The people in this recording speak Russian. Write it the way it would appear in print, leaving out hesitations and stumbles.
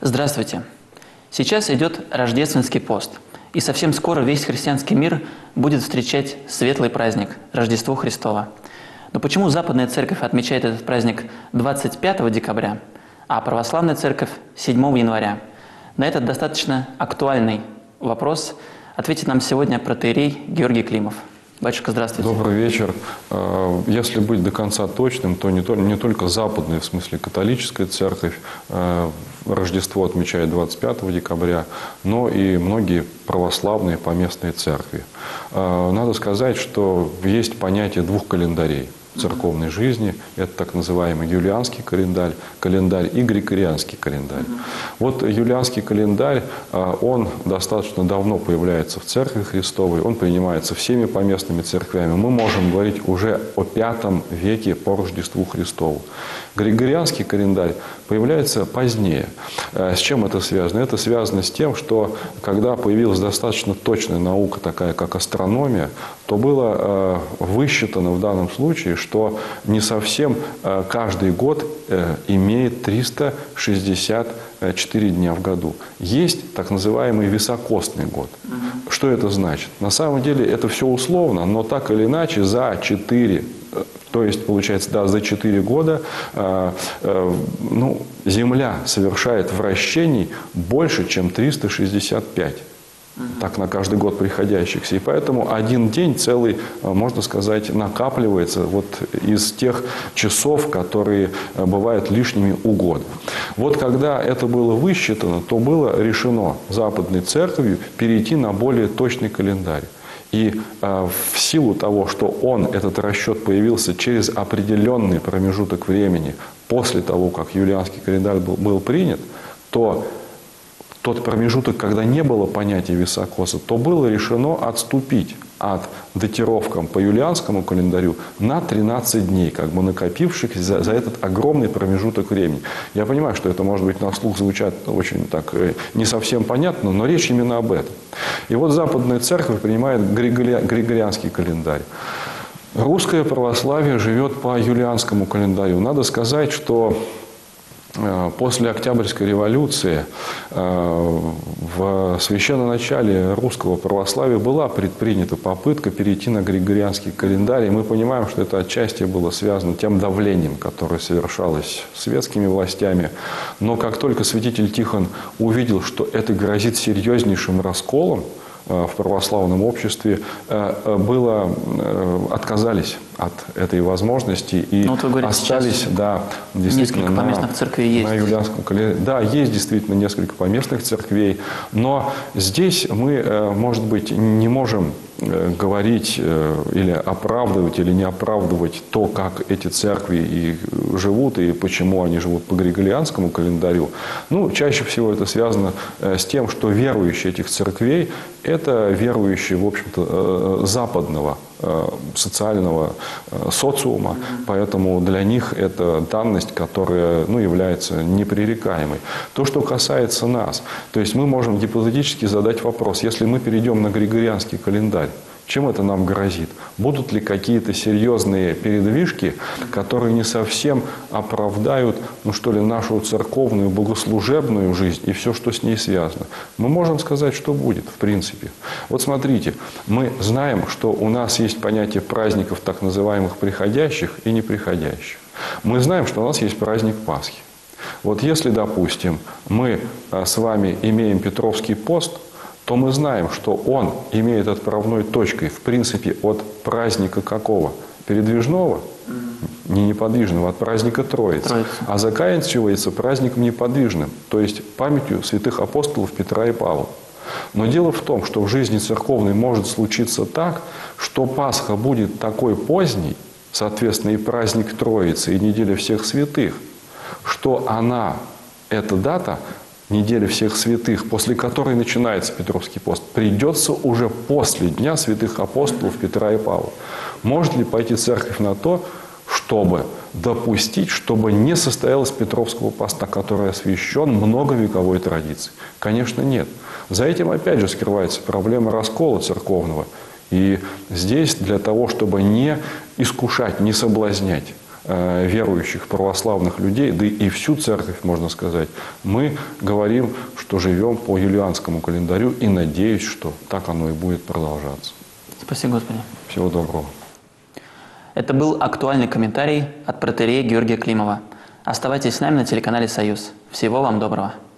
Здравствуйте! Сейчас идет рождественский пост, и совсем скоро весь христианский мир будет встречать светлый праздник – Рождество Христово. Но почему Западная Церковь отмечает этот праздник 25 декабря, а Православная Церковь – 7 января? На этот достаточно актуальный вопрос ответит нам сегодня протоиерей Георгий Климов. Батюшка, здравствуйте. Добрый вечер. Если быть до конца точным, то не только западная, в смысле католическая церковь, Рождество отмечает 25 декабря, но и многие православные поместные церкви. Надо сказать, что есть понятие двух календарей церковной жизни. Это так называемый юлианский календарь и григорианский календарь. Вот юлианский календарь, он достаточно давно появляется в Церкви Христовой, он принимается всеми поместными церквями. Мы можем говорить уже о V веке по Рождеству Христову. Григорианский календарь появляется позднее. С чем это связано? Это связано с тем, что когда появилась достаточно точная наука, такая как астрономия, то было высчитано в данном случае, что не совсем каждый год имеет 364 дня в году. Есть так называемый високосный год. Что это значит? На самом деле это все условно, но так или иначе за 4, то есть, получается, да, за 4 года Земля совершает вращений больше, чем 365. Так на каждый год приходящихся. И поэтому один день целый, можно сказать, накапливается вот из тех часов, которые бывают лишними у года. Вот когда это было высчитано, то было решено Западной Церковью перейти на более точный календарь. И в силу того, что этот расчет появился через определенный промежуток времени после того, как юлианский календарь был принят, то тот промежуток, когда не было понятия високоса, то было решено отступить от датировкам по юлианскому календарю на 13 дней, как бы накопившихся за этот огромный промежуток времени. Я понимаю, что это, может быть, на слух звучит очень так не совсем понятно, но речь именно об этом. И вот Западная Церковь принимает григорианский календарь. Русское православие живет по юлианскому календарю. Надо сказать, что после Октябрьской революции в священноначале русского православия была предпринята попытка перейти на григорианский календарь. И мы понимаем, что это отчасти было связано тем давлением, которое совершалось светскими властями. Но как только святитель Тихон увидел, что это грозит серьезнейшим расколом в православном обществе, отказались от этой возможности и остались, действительно, несколько поместных церквей есть. На юлианском календаре. Да, есть действительно несколько поместных церквей, но здесь мы, может быть, не можем говорить или оправдывать, или не оправдывать то, как эти церкви и живут, и почему они живут по григорианскому календарю. Чаще всего это связано с тем, что верующие этих церквей – это верующие, в общем-то, западного социального социума, поэтому для них это данность, которая является непререкаемой. То, что касается нас, то есть мы можем гипотетически задать вопрос, если мы перейдем на григорианский календарь, чем это нам грозит? Будут ли какие-то серьезные передвижки, которые не совсем оправдают, нашу церковную, богослужебную жизнь и все, что с ней связано? Мы можем сказать, что будет, в принципе. Вот смотрите, мы знаем, что у нас есть понятие праздников так называемых приходящих и неприходящих. Мы знаем, что у нас есть праздник Пасхи. Вот если, допустим, мы с вами имеем Петровский пост, то мы знаем, что он имеет отправной точкой, в принципе, от праздника какого? Передвижного, не неподвижного, от праздника Троицы. А заканчивается праздником неподвижным, то есть памятью святых апостолов Петра и Павла. Но дело в том, что в жизни церковной может случиться так, что Пасха будет такой поздней, соответственно, и праздник Троицы, и неделя всех святых, что эта дата, неделя всех святых, после которой начинается Петровский пост, придется уже после Дня святых апостолов Петра и Павла. Может ли пойти церковь на то, чтобы допустить, чтобы не состоялось Петровского поста, который освящен многовековой традицией? Конечно, нет. За этим, опять же, скрывается проблема раскола церковного. И здесь для того, чтобы не искушать, не соблазнять верующих православных людей, да и всю церковь, можно сказать, мы говорим, что живем по юлианскому календарю, и надеюсь, что так оно и будет продолжаться. Спасибо, Господи. Всего доброго. Это был актуальный комментарий от протоиерея Георгия Климова. Оставайтесь с нами на телеканале «Союз». Всего вам доброго.